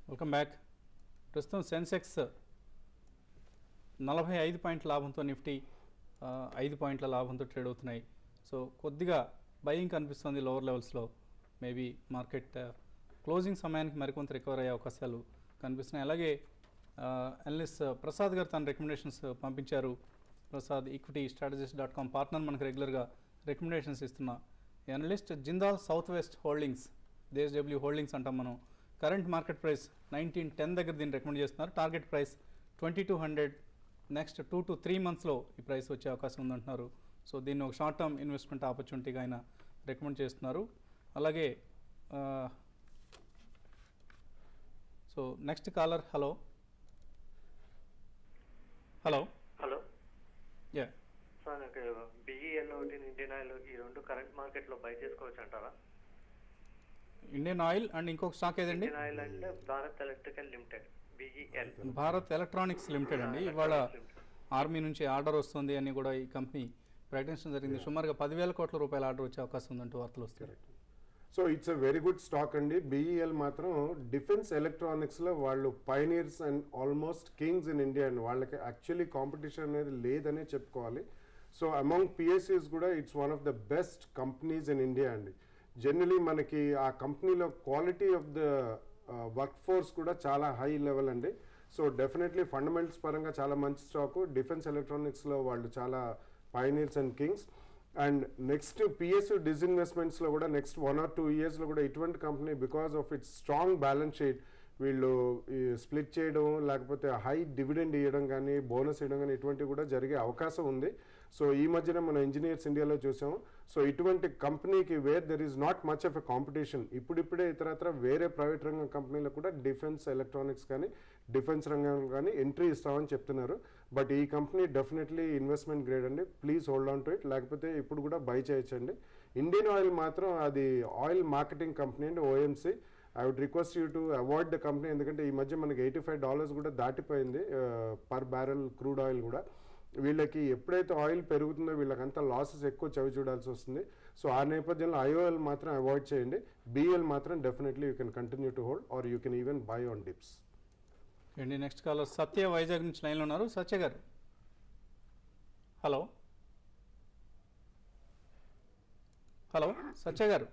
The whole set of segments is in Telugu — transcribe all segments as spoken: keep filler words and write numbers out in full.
Welcome back. ప్రస్తుతం సెన్సెక్స్ నలభై ఐదు పాయింట్ల లాభంతో, నిఫ్టీ ఐదు పాయింట్ల లాభంతో ట్రేడ్ అవుతున్నాయి. సో కొద్దిగా బయింగ్ కనిపిస్తుంది లోవర్ లెవెల్స్లో. మేబీ మార్కెట్ క్లోజింగ్ సమయానికి మరికొంత రికవర్ అయ్యే అవకాశాలు కనిపిస్తున్నాయి. అలాగే అనలిస్ట్ ప్రసాద్ గారు తన రికమెండేషన్స్ పంపించారు. Prasad equity strategist dot com partner, మనకు రెగ్యులర్గా రికమెండేషన్స్ ఇస్తున్న analyst. Jindal south west holdings, Desh holdings అంటాం మనం. Current market price nineteen ten దగ్గర దీన్ని రికమెండ్ చేస్తున్నారు. Target price twenty two hundred next two to three మంత్స్లో ఈ ప్రైస్ వచ్చే అవకాశం ఉందంటున్నారు. సో దీన్ని ఒక షార్ట్ టర్మ్ ఇన్వెస్ట్మెంట్ ఆపర్చునిటీగా ఆయన రికమెండ్ చేస్తున్నారు. అలాగే so next caller. Hello hello hello ya sir, నాకు బిఈఎల్ ఒకటి ఇండియన్ ఆయిల్ ఈ రెండు కరెంట్ మార్కెట్లో బై చేసుకోవచ్చు అంటారా? ఇండియన్ ఆయిల్ అండ్ ఇంకొక స్టాక్ ఏదండి? ఇండియన్ ఆయిల్ అంటే Bharat electrical limited, BEL. Bharat electronics limited అండి. ఇవాళ ఆర్మీ నుంచి ఆర్డర్ వస్తుంది అని కూడా ఈ కంపెనీ ప్రకటించడం జరిగింది. సుమారుగా పదివేల కోట్ల రూపాయల ఆర్డర్ వచ్చే అవకాశం ఉందంటూ వార్తలు వస్తాయి. So it's a very good stock అండి. బిఈఎల్ మాత్రం డిఫెన్స్ ఎలక్ట్రానిక్స్లో వాళ్ళు pioneers and almost kings in India అండి. వాళ్ళకి యాక్చువల్లీ కాంపిటీషన్ అనేది లేదనే చెప్పుకోవాలి. సో అమాంగ్ పిఎస్యూస్ కూడా it's one of the best companies in India అండి. జనరలీ మనకి ఆ కంపెనీలో quality of the work force కూడా చాలా హై లెవెల్ అండి. సో డెఫినెట్లీ ఫండమెంటల్స్ పరంగా చాలా మంచి స్టాకు. డిఫెన్స్ ఎలక్ట్రానిక్స్లో వాళ్ళు చాలా pioneers and Kings. And next PSU డిస్ఇన్వెస్ట్మెంట్స్లో కూడా నెక్స్ట్ వన్ ఆర్ టూ ఇయర్స్లో కూడా ఇటువంటి company because of its strong balance sheet వీళ్ళు స్ప్లిట్ చేయడం, లేకపోతే హై డివిడెండ్ ఇవ్వడం కానీ, బోనస్ ఇవ్వడం కానీ ఇటువంటివి కూడా జరిగే అవకాశం ఉంది. సో ఈ మధ్యన మనం ఇంజనీర్స్ ఇండియాలో చూసాము. సో ఇటువంటి కంపెనీకి where there is not much of a competition, ఇప్పుడిప్పుడే ఇతరత్ర వేరే ప్రైవేట్ రంగం కంపెనీలో కూడా డిఫెన్స్ ఎలక్ట్రానిక్స్ కానీ డిఫెన్స్ రంగం కానీ ఎంట్రీ ఇస్తామని చెప్తున్నారు. బట్ ఈ కంపెనీ డెఫినెట్లీ ఇన్వెస్ట్మెంట్ గ్రేడ్ అండి. Please hold on to it, లేకపోతే ఇప్పుడు కూడా బై చేయొచ్చండి. ఇండియన్ ఆయిల్ మాత్రం అది ఆయిల్ మార్కెటింగ్ కంపెనీ అండి, OMC. I would request you to avoid the company, ఎందుకంటే ఈ మధ్య మనకి ఎయిటీ ఫైవ్ డాలర్స్ కూడా దాటిపోయింది పర్ బ్యారెల్ క్రూడ్ ఆయిల్ కూడా. వీళ్ళకి ఎప్పుడైతే ఆయిల్ పెరుగుతుందో వీళ్ళకంతా లాసెస్ ఎక్కువ చవి చూడాల్సి వస్తుంది. సో ఆ నేపథ్యంలో ఐఓఎల్ మాత్రం అవాయిడ్ చేయండి. బిఎల్ మాత్రం definitely you can continue to hold or you can even buy on dips. అండి నెక్స్ట్ కాలర్ సత్య వైజాగ్ నుంచి లైన్లో ఉన్నారు. సత్య గారు హలో హలో సత్య గారు.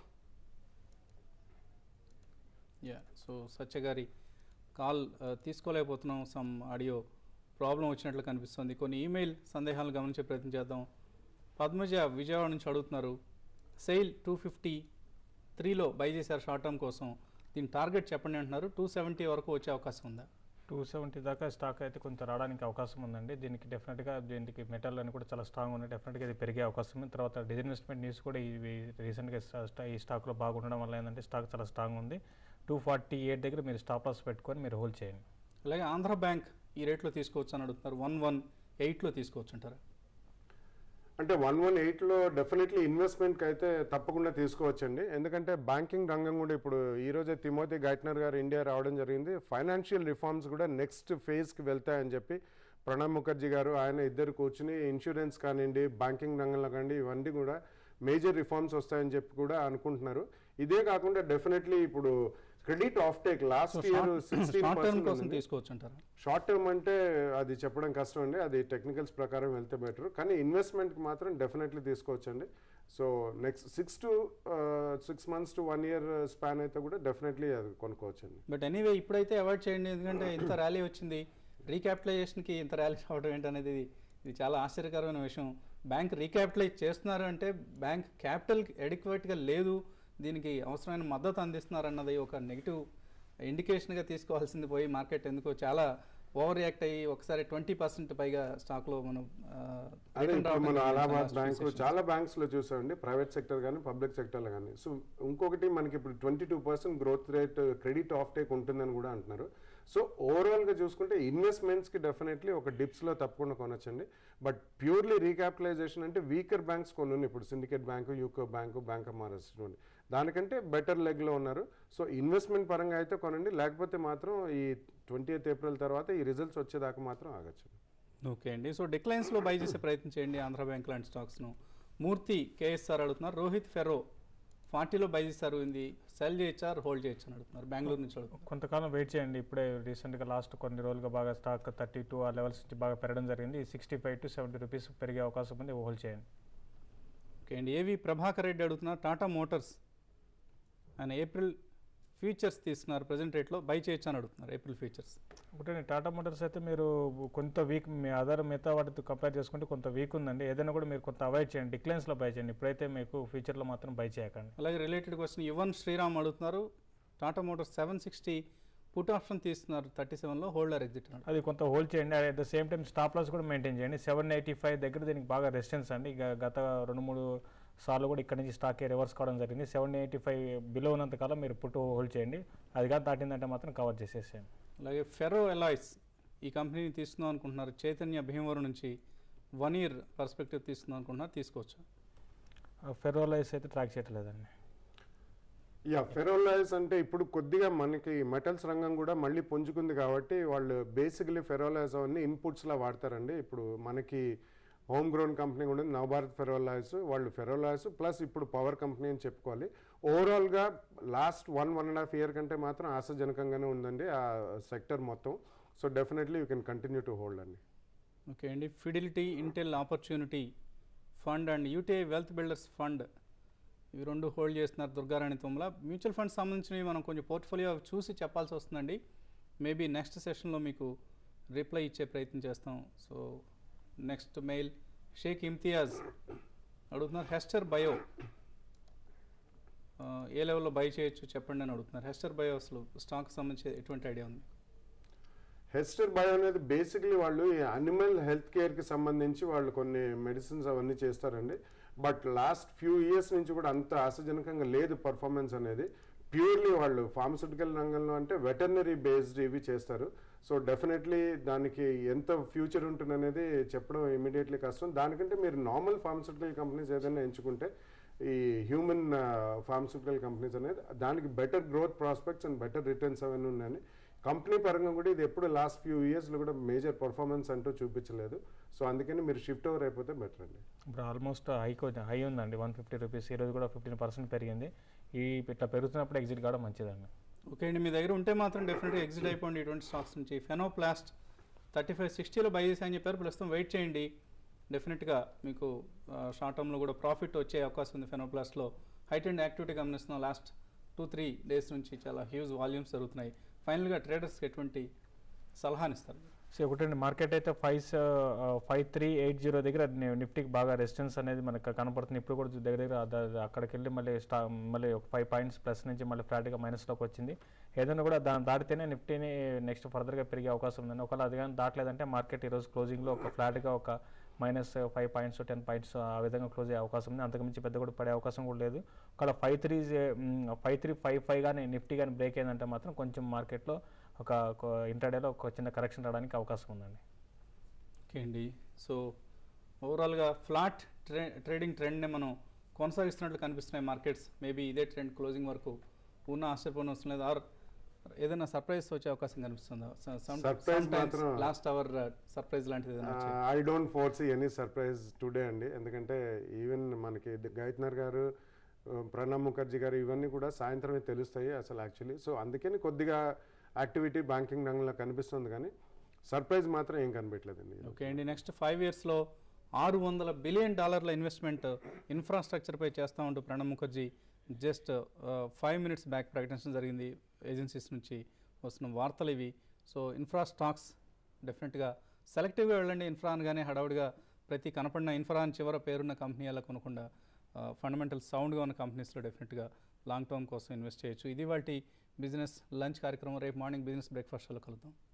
యా సో సత్య గారి కాల్ తీసుకోలేకపోతున్నాం. సమ్ ఆడియో ప్రాబ్లం వచ్చినట్లు కనిపిస్తుంది. కొన్ని ఈమెయిల్ సందేహాలు గమనించే ప్రయత్నం చేద్దాం. పద్మజ విజయవాడ నుంచి అడుగుతున్నారు, సెయిల్ టూ ఫిఫ్టీ త్రీలో బై చేశారు షార్ట్ టర్మ్ కోసం, దీని టార్గెట్ చెప్పండి అంటున్నారు. టూ సెవెంటీ వరకు వచ్చే అవకాశం ఉందా? టూ సెవెంటీ దాకా స్టాక్ అయితే కొంత రావడానికి అవకాశం ఉందండి. దీనికి డెఫినెట్గా దీనికి మెటల్ అని కూడా చాలా స్ట్రాంగ్ ఉంది. డెఫినెట్గా ఇది పెరిగే అవకాశం ఉంది. తర్వాత డిస్ఇన్వెస్ట్మెంట్ న్యూస్ కూడా ఇవి రీసెంట్గా ఈ స్టాక్లో బాగుండడం వల్ల ఏంటంటే స్టాక్ చాలా స్ట్రాంగ్ ఉంది. టూ ఫార్టీ ఎయిట్ దగ్గర మీరు స్టాప్ లాస్ పెట్టుకొని మీరు హోల్డ్ చేయండి. అలాగే ఆంధ్ర బ్యాంక్ ఈ రేట్లో తీసుకోవచ్చు అని అడుగుతున్నారు. వన్ వన్ ఎయిట్లో తీసుకోవచ్చు అంటారా? అంటే వన్ వన్ ఎయిట్లో డెఫినెట్లీ ఇన్వెస్ట్మెంట్కి అయితే తప్పకుండా తీసుకోవచ్చండి. ఎందుకంటే బ్యాంకింగ్ రంగం కూడా ఇప్పుడు ఈరోజే తిమోతి గైట్నర్ గారు ఇండియా రావడం జరిగింది. ఫైనాన్షియల్ రిఫార్మ్స్ కూడా నెక్స్ట్ ఫేజ్కి వెళ్తాయని చెప్పి ప్రణబ్ ముఖర్జీ గారు ఆయన ఇద్దరు కూర్చుని ఇన్సూరెన్స్ కానివ్వండి, బ్యాంకింగ్ రంగంలో కానివ్వండి, ఇవన్నీ కూడా మేజర్ రిఫార్మ్స్ వస్తాయని చెప్పి కూడా అనుకుంటున్నారు. ఇదే కాకుండా డెఫినెట్లీ ఇప్పుడు credit offtake last year sixteen percent తీసుకోవచ్చు అంటారా? షార్ట్ టర్మ్ అంటే అది చెప్పడం కష్టం అండి, అది టెక్నికల్స్ ప్రకారం వెళ్తే బెటర్. కానీ ఇన్వెస్ట్మెంట్కి మాత్రం డెఫినెట్లీ తీసుకోవచ్చండి. So next six to six months to one year span అయితే కూడా డెఫినెట్లీ అది కొనుక్కోవచ్చండి. బట్ ఎనీవే ఇప్పుడైతే అవాయిడ్ చేయండి, ఎందుకంటే ఇంత ర్యాలీ వచ్చింది. రీక్యాపిటలైజేషన్కి ఇంత ర్యాలీ రావడం ఏంటనేది ఇది చాలా ఆశ్చర్యకరమైన విషయం. బ్యాంక్ రీక్యాపిటలైజ్ చేస్తున్నారు అంటే బ్యాంక్ క్యాపిటల్ ఎడిక్వేట్గా లేదు, దీనికి అవసరమైన మద్దతు అందిస్తున్నారు అన్నది ఒక నెగిటివ్ ఇండికేషన్గా తీసుకోవాల్సింది పోయి మార్కెట్ ఎందుకో చాలా ఓవర్ రియాక్ట్ అయ్యి ఒకసారి ట్వంటీ పర్సెంట్ పైగా స్టాక్లో మనం మన అలహాబాద్ బ్యాంకు చాలా బ్యాంక్స్లో చూసామండి, ప్రైవేట్ సెక్టర్ కానీ పబ్లిక్ సెక్టర్లో కానీ. సో ఇంకొకటి మనకి ఇప్పుడు twenty two percent growth rate credit offtake ఉంటుందని కూడా అంటున్నారు. సో ఓవరాల్గా చూసుకుంటే ఇన్వెస్ట్మెంట్స్కి డెఫినెట్లీ ఒక డిప్స్లో తప్పకుండా కొనొచ్చండి. బట్ ప్యూర్లీ రీక్యాపిటలైజేషన్ అంటే వీకర్ బ్యాంక్స్ కొన్ని ఉన్నాయి. ఇప్పుడు syndicate bank, UCO bank, bank of Maharashtra దానికంటే బెటర్ లెగ్లో ఉన్నారు. సో ఇన్వెస్ట్మెంట్ పరంగా అయితే కొనండి, లేకపోతే మాత్రం ఈ ట్వంటీ ఎయిత్ ఏప్రిల్ తర్వాత ఈ రిజల్ట్స్ వచ్చేదాకా మాత్రం ఆగచ్చు. ఓకే అండి. సో డిక్లైన్స్లో బై చేసే ప్రయత్నం చేయండి ఆంధ్ర బ్యాంక్ లాంటి స్టాక్స్ను. మూర్తి కేఎస్ఆర్ అడుగుతున్నారు. రోహిత్ ఫెర్రో ఫార్టీలో బై చేశారు, ఇది సెల్ చేయొచ్చా హోల్డ్ చేయొచ్చు అని అడుగుతున్నారు బెంగళూరు నుంచి అడుగుతున్నారు. కొంతకాలం వెయిట్ చేయండి. ఇప్పుడే రీసెంట్గా లాస్ట్ కొన్ని రోజులుగా బాగా స్టాక్ థర్టీ టూ ఆ లెవెల్స్ నుంచి బాగా పెరగడం జరిగింది. Sixty five to seventy rupees పెరిగే అవకాశం ఉంది, హోల్డ్ చేయండి. ఓకే అండి. ఏవి ప్రభాకర్ రెడ్డి అడుగుతున్నారు టాటా మోటార్స్ ఆయన ఏప్రిల్ ఫ్యూచర్స్ తీసుకున్నారు ప్రజెంట్ రేట్లో బై చేయొచ్చు అని అడుగుతున్నారు. ఏప్రిల్ ఫ్యూచర్స్ ఒకటే టాటా మోటార్స్ అయితే మీరు కొంత వీక్ మీ అదర్ మిగతా వాటితో కంపేర్ చేసుకుంటే కొంత వీక్ ఉందండి. ఏదైనా కూడా మీరు కొంత అవాయిడ్ చేయండి, డిక్లైన్స్లో బై చేయండి. ఇప్పుడైతే మీకు ఫ్యూచర్లో మాత్రం బై చేయకండి. అలాగే రిలేటెడ్ క్వశ్చన్ యువన్ శ్రీరామ్ అడుగుతున్నారు Tata motors seven sixty put option తీసుకున్నారు థర్టీ సెవెన్లో హోల్డర్ ఎగ్జిట్ అన్నాడు. అది కొంత హోల్డ్ చేయండి. At the same time stop loss కూడా మెయింటైన్ చేయండి. సెవెన్ ఎయిటీ ఫైవ్ దగ్గర దీనికి బాగా రెసిస్టెన్స్ అండి. గత రెండు మూడు సార్లు కూడా ఇక్కడ నుంచి స్టాక్ రివర్స్ కావడం జరిగింది. సెవెన్ ఎయిటీ ఫైవ్ బిలో ఉన్నంతకాలం మీరు పుట్టు హోల్డ్ చేయండి. అది కానీ దాటిందంటే మాత్రం కవర్ చేసేసేయండి. అలాగే ఫెరో ఎలాయిస్ ఈ కంపెనీని తీసుకుందాం అనుకుంటున్నారు చైతన్య భీమవరం నుంచి వన్ ఇయర్ పర్స్పెక్టివ్ తీసుకుందాం అనుకుంటున్నారు, తీసుకోవచ్చు. ఫెరోలైస్ అయితే ట్రాక్ చేయట్లేదండి. యా ఫెరోలైజ్ అంటే ఇప్పుడు కొద్దిగా మనకి మెటల్స్ రంగం కూడా మళ్ళీ పుంజుకుంది కాబట్టి వాళ్ళు బేసికలీ ఫెరోలైజ్ అవన్నీ ఇన్పుట్స్లా వాడతారండి. ఇప్పుడు మనకి హోమ్ గ్రోన్ కంపెనీ కూడా నవభారత్ ఫెరోలైజ్, వాళ్ళు ఫెరోలైజ్ ప్లస్ ఇప్పుడు పవర్ కంపెనీ అని చెప్పుకోవాలి. ఓవరాల్గా last one one and half year కంటే మాత్రం ఆశాజనకంగానే ఉందండి ఆ సెక్టర్ మొత్తం. So definitely you can continue to hold అండి. ఓకే అండి. Fidelity, Intel opportunity fund and UTI wealth builders fund ఇవి రెండు హోల్డ్ చేస్తున్నారు దుర్గారాణి తుమ్మల. మ్యూచువల్ ఫండ్స్ సంబంధించినవి మనం కొంచెం పోర్ట్ఫోలియో చూసి చెప్పాల్సి వస్తుందండి. మేబీ నెక్స్ట్ సెషన్లో మీకు రిప్లై ఇచ్చే ప్రయత్నం చేస్తాం. So next mail Sheikh Imtiaz అడుగుతున్నారు హెస్టర్ బయో ఏ లెవెల్లో బై చేయొచ్చు చెప్పండి అని అడుగుతున్నారు. హెస్టర్ బయో అసలు స్టాక్ సంబంధించి ఎటువంటి ఐడియా ఉంది? హెస్టర్ బయో అనేది బేసిక్లీ వాళ్ళు అనిమల్ హెల్త్ కేర్కి సంబంధించి వాళ్ళు కొన్ని మెడిసిన్స్ అవన్నీ చేస్తారండి. బట్ లాస్ట్ ఫ్యూ ఇయర్స్ నుంచి కూడా అంత ఆశాజనకంగా లేదు పర్ఫార్మెన్స్ అనేది. ప్యూర్లీ వాళ్ళు ఫార్మస్యూటికల్ రంగంలో అంటే వెటర్నరీ బేస్డ్ ఇవి చేస్తారు. సో డెఫినెట్లీ దానికి ఎంత ఫ్యూచర్ ఉంటుంది అనేది చెప్పడం ఇమీడియట్లీ కష్టం. దానికంటే మీరు నార్మల్ ఫార్మస్యూటికల్ కంపెనీస్ ఏదైనా ఎంచుకుంటే ఈ హ్యూమన్ ఫార్మస్యూటికల్ కంపెనీస్ అనేది దానికి better growth prospects and better returns అవన్నీ ఉన్నాయని కంపెనీ పరంగా కూడా ఇది ఎప్పుడు లాస్ట్ ఫ్యూ ఇయర్స్లో కూడా మేజర్ పర్ఫార్మెన్స్ అంటూ చూపించలేదు. సో అందుకని మీరు షిఫ్ట్ ఓవర్ అయిపోతే బెటర్ అండి. ఇప్పుడు ఆల్మోస్ట్ హై హై ఉందండి వన్ ఫిఫ్టీ రూపీస్. ఈరోజు కూడా ఫిఫ్టీన్ పర్సెంట్ పెరిగింది. ఈ ఇట్లా పెరుగుతున్నప్పుడు ఎగ్జిట్ కావడం మంచిదండి. ఓకే అండి. మీ దగ్గర ఉంటే మాత్రం డెఫినెట్గా ఎగ్జిట్ అయిపోండి ఇటువంటి స్టాక్స్ నుంచి. ఫెనోప్లాస్ట్ థర్టీ ఫైవ్ సిక్స్టీలో బై చేసి అని చెప్పారు, ప్రస్తుతం వెయిట్ చేయండి. డెఫినెట్గా మీకు షార్ట్ టర్మ్లో కూడా ప్రాఫిట్ వచ్చే అవకాశం ఉంది. ఫెనోప్లాస్ట్లో హైట్ అండ్ యాక్టివిటీ గమనిస్తున్నాం. లాస్ట్ టూ త్రీ డేస్ నుంచి చాలా హ్యూజ్ వాల్యూమ్స్ జరుగుతున్నాయి. ఫైనల్గా ట్రేడర్స్కి ఎటువంటి సలహానిస్తారు? సో ఒకటండి మార్కెట్ అయితే five five three eight zero దగ్గర నిఫ్టీకి బాగా రెసిస్టెన్స్ అనేది మనకు కనపడుతుంది. ఇప్పుడు కూడా దగ్గర దగ్గర అక్కడికి వెళ్ళి మళ్ళీ స్టా మళ్ళీ ఒక ఫైవ్ పాయింట్స్ ప్లస్ నుంచి మళ్ళీ ఫ్లాట్గా మైనస్లోకి వచ్చింది. ఏదైనా కూడా దాన్ని దాటితేనే నిఫ్టీని నెక్స్ట్ ఫర్దర్గా పెరిగే అవకాశం ఉందండి. ఒకవేళ అది కానీ దాటలేదంటే మార్కెట్ ఈరోజు క్లోజింగ్లో ఒక ఫ్లాట్గా ఒక minus five points ten points ఆ విధంగా క్లోజ్ అయ్యే అవకాశం ఉంది. అంతకుమించి పెద్ద కూడా పడే అవకాశం కూడా లేదు. ఒకవేళ five three five three five five కానీ నిఫ్టీ కానీ బ్రేక్ అయిందంటే మాత్రం కొంచెం మార్కెట్లో ఒక ఇంటర్డేలో ఒక చిన్న కరెక్షన్ రావడానికి అవకాశం ఉందండి. ఓకే అండి. సో ఓవరాల్గా ఫ్లాట్ ట్రే ట్రేడింగ్ ట్రెండ్ని మనం కొనసాగిస్తున్నట్లు కనిపిస్తున్నాయి మార్కెట్స్. మేబీ ఇదే ట్రెండ్ క్లోజింగ్ వరకు ఉన్న ఆశ్చర్యపోయిన అవసరం లేదు. ఆర్ ఏదైనా సర్ప్రైజ్ వచ్చే అవకాశం కనిపిస్తుందా? లాస్ట్ అవర్ సర్ప్రైజ్ లాంటిది I don't foresee any surprise today అండి. ఎందుకంటే ఈవెన్ మనకి గైత్నర్ గారు, ప్రణబ్ ముఖర్జీ గారు ఇవన్నీ కూడా సాయంత్రమే తెలుస్తాయి అసలు యాక్చువల్లీ. సో అందుకని కొద్దిగా యాక్టివిటీ బ్యాంకింగ్ రంగంలో కనిపిస్తుంది కానీ సర్ప్రైజ్ మాత్రం ఏం కనిపించలేదండి. ఓకే అండి. నెక్స్ట్ ఫైవ్ ఇయర్స్లో ఆరు వందల బిలియన్ డాలర్ల ఇన్వెస్ట్మెంట్ ఇన్ఫ్రాస్ట్రక్చర్పై చేస్తూ ఉంటూ Pranab Mukherjee just five minutes back ప్రకటించడం జరిగింది. ఏజెన్సీస్ నుంచి వస్తున్న వార్తలు ఇవి. సో ఇన్ఫ్రా స్టాక్స్ డెఫినెట్గా సెలెక్టివ్గా వెళ్ళండి. ఇన్ఫ్రా అనగానే హడావుడిగా ప్రతి కనపడిన ఇన్ఫ్రా అని చివర పేరున్న కంపెనీ అలా కొనకుండా ఫండమెంటల్ సౌండ్గా ఉన్న కంపెనీస్లో డెఫినెట్గా లాంగ్ టర్మ్ కోసం ఇన్వెస్ట్ చేయొచ్చు. ఇది వాటి బిజినెస్ లంచ్ కార్యక్రమం. రేపు మార్నింగ్ బిజినెస్ బ్రేక్ఫాస్ట్లో కలుద్దాం.